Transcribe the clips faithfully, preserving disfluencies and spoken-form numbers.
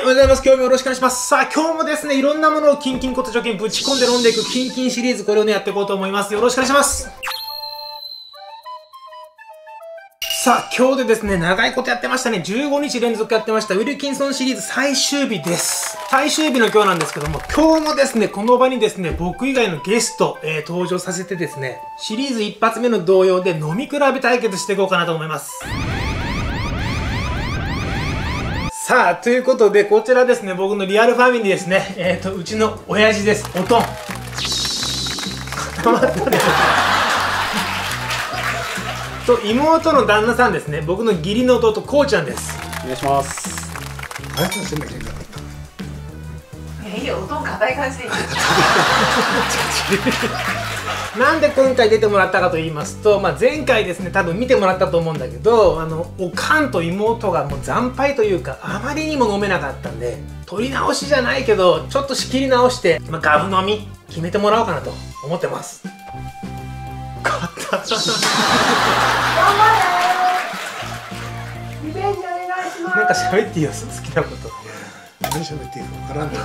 はようございます。今日もよろしくお願いします。さあ、今日もですね、いろんなものをキンキンこと貯金ぶち込んで飲んでいくキンキンシリーズ、これをね、やっていこうと思います。よろしくお願いします。さあ、今日でですね、長いことやってましたね。じゅうごにち連続やってました、ウィルキンソンシリーズ最終日です。最終日の今日なんですけども、今日もですね、この場にですね、僕以外のゲスト、えー、登場させてですね、シリーズ一発目の同様で飲み比べ対決していこうかなと思います。さあ、ということで、こちらですね、僕のリアルファミリーですね。えっと、うちの親父です。おとん。固まったね。と、妹の旦那さんですね。僕の義理の弟、こうちゃんです。 お願いします。 あいつのせめてんか。 え、いいよ、おとん硬い感じでいい。 なんで今回出てもらったかと言いますと、まあ、前回ですね、多分見てもらったと思うんだけど、あのおかんと妹がもう惨敗というか、あまりにも飲めなかったんで、取り直しじゃないけどちょっと仕切り直して、まあ、ガブ飲み決めてもらおうかなと思ってます。勝った頑張れー。リベンジお願いします。 なんか喋っていいよ、好きなこと。 何喋っていいかわからんね。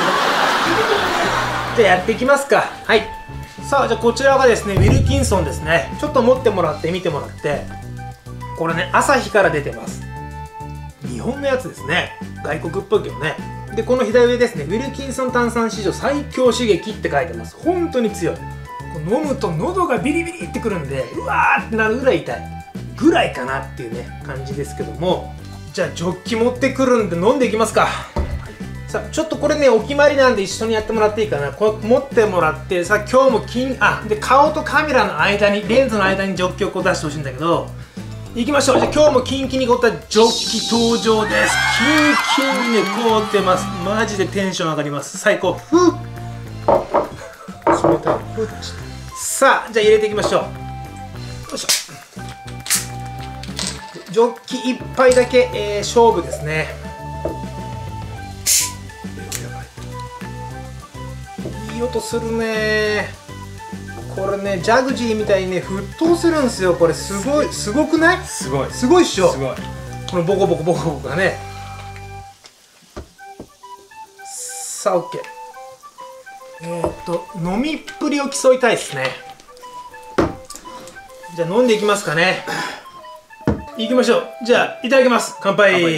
じゃあやっていきますか。はい。さあ、じゃあこちらがですね、ウィルキンソンですね。ちょっと持ってもらって見てもらって、これね、朝日から出てます。日本のやつですね。外国っぽいけどね。で、この左上ですね、ウィルキンソン炭酸史上最強刺激って書いてます。本当に強い。飲むと喉がビリビリってくるんで、うわーってなるぐらい痛いぐらいかなっていうね、感じですけども、じゃあジョッキ持ってくるんで飲んでいきますか。さあ、ちょっとこれね、お決まりなんで一緒にやってもらっていいかな。これ持ってもらって、さあ今日も金、あ、で顔とカメラの間に、レンズの間にジョッキをこう出してほしいんだけど、いきましょう。じゃあ今日もキンキンに凍ったジョッキ登場です。キンキンにね、凍ってます。マジでテンション上がります。最高。ふっ、 冷たい。ふっち。 さあ、じゃあ入れていきましょう。よいしょ。ジョッキいっぱいだけ、えー、勝負ですね。いい音するね。これね、ジャグジーみたいにね、沸騰するんですよ。これすごい、すごくない？ すごい。 すごいっしょ。 すごい。 このボコボコボコボコがね。さあ、オッケー。えー、っと、飲みっぷりを競いたいですね。じゃあ飲んでいきますかね。いきましょう。じゃあいただきます。乾杯。 はい。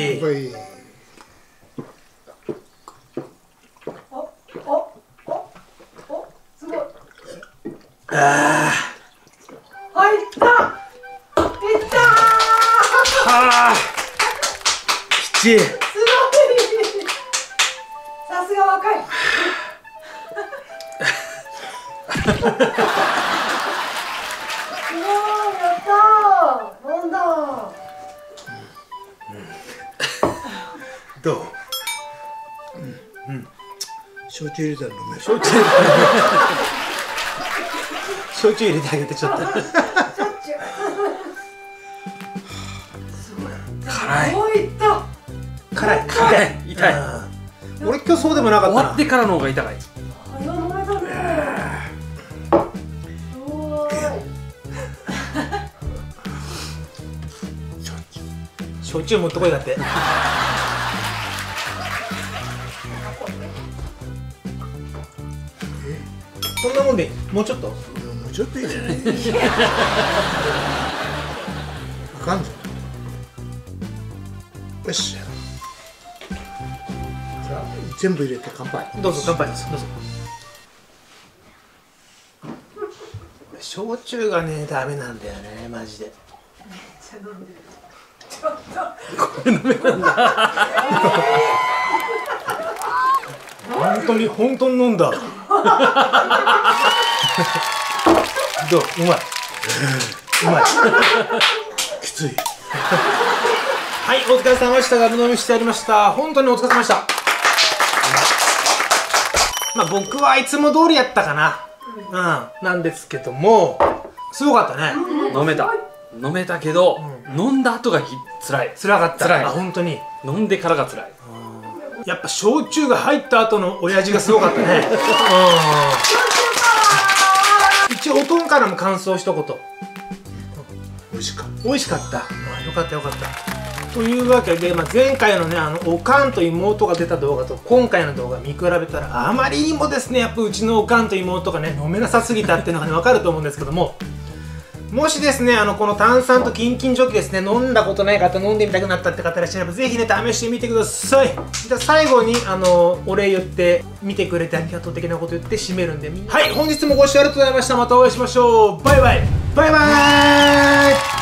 お、お、お、お、すごい。 あ入った。いったー。 あ。きちい。 すごい。さすが若い。すごい、やったー。飲んだー。 どう？ うん。焼酎入れたら飲める。 焼酎入れて焼酎入れてあげてちょっと。辛い。 すごい、いった。 辛い。 痛い。痛い。 俺今日そうでもなかったな。 終わってからの方が痛い。 あ、今飲めたね。すごい。 焼酎持ってこいだって。そんなもんでいい？もうちょっと？ もうちょっといいじゃない。あかんぞ。よし。さあ、全部入れて乾杯。 どうぞ乾杯です。どうぞ。焼酎がね、ダメなんだよね、マジで。 めっちゃ飲んでる。ちょっと。 これ飲めなんだ。本当に本当に飲んだ。どう？うまい。うまい。 きつい。 はい、お疲れ様でした。ガブ飲みしてやりました。本当にお疲れ様でした。まあ僕はいつも通りやったかな。うん、なんですけども、すごかったね。 飲めた。飲めたけど、飲んだ後がき辛い。 辛かった。 辛い。 あ、本当に。 飲んでからが辛い。 やっぱ焼酎が入った後の親父がすごかったね。うん。一応おとんからも感想一言。 美味しかった。 美味しかった。あ、よかったよかった。 というわけで、まあ、前回のねあのおかんと妹が出た動画と今回の動画見比べたらあまりにもですねやっぱうちのおかんと妹がね飲めなさすぎたっていうのがね分かると思うんですけども、もしですねあのこの炭酸とキンキンジョッキですね飲んだことない方、飲んでみたくなったって方いらっしゃればぜひね試してみてください。じゃあ最後にあのお礼言って見てくれてありがとう的なこと言って締めるんで、はい、本日もご視聴ありがとうございました。またお会いしましょう。バイバイバイバーイ。